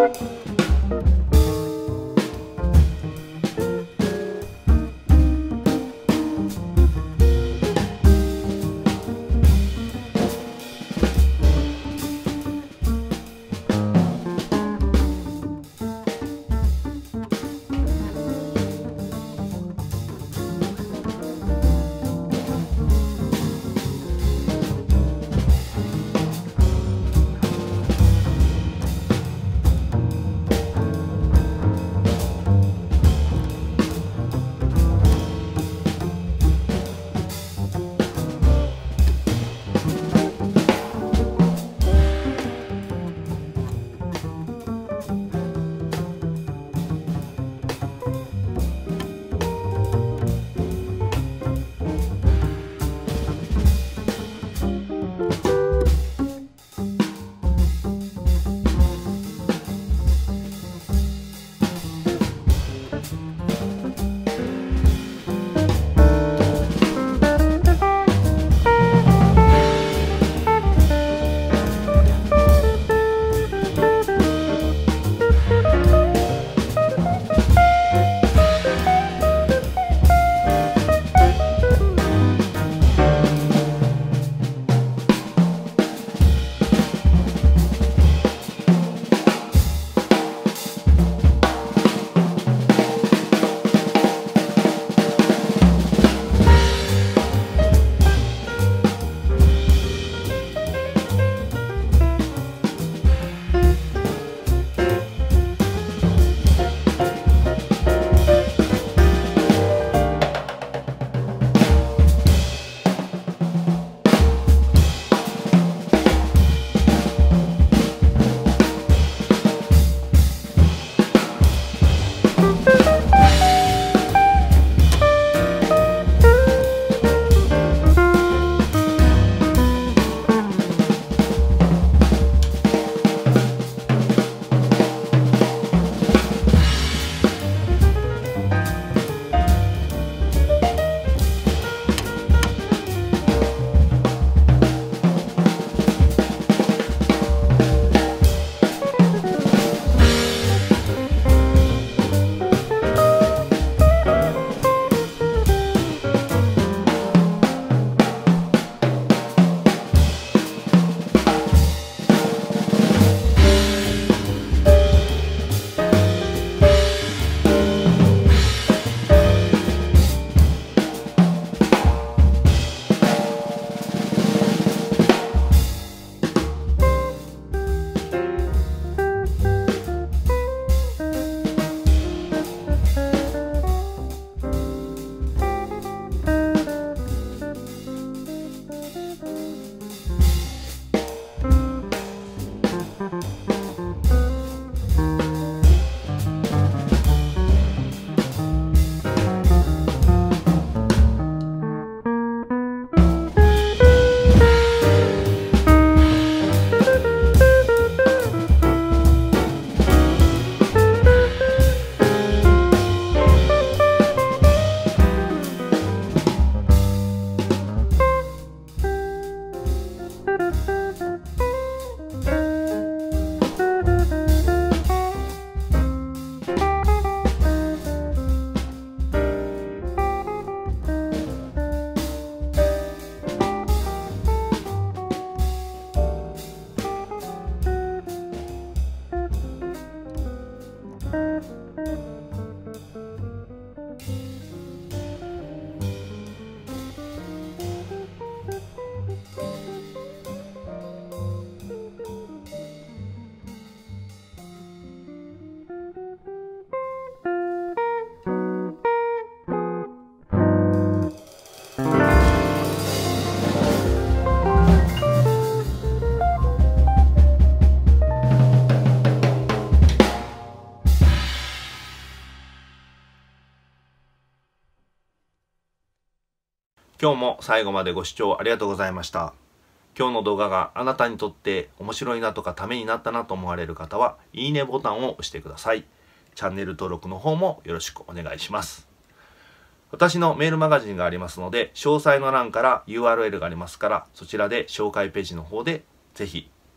今日も最後までご視聴ありがとうございました。今日の動画があなたにとって面白いなとかためになったなと思われる方は、いいねボタンを押してください。チャンネル登録の方もよろしくお願いします。私のメールマガジンがありますので、詳細の欄から URL がありますから、そちらで紹介ページの方でぜひ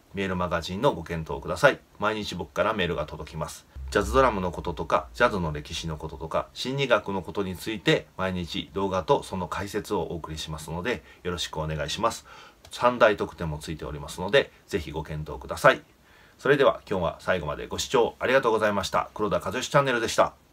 メールマガジンのご検討ください。毎日僕からメールが届きます。ジャズドラムのこととか、ジャズの歴史のこととか、心理学のことについて毎日動画とその解説をお送りしますので、よろしくお願いします。3大特典もついておりますので、ぜひご検討ください。それでは今日は最後までご視聴ありがとうございました。黒田和義チャンネルでした。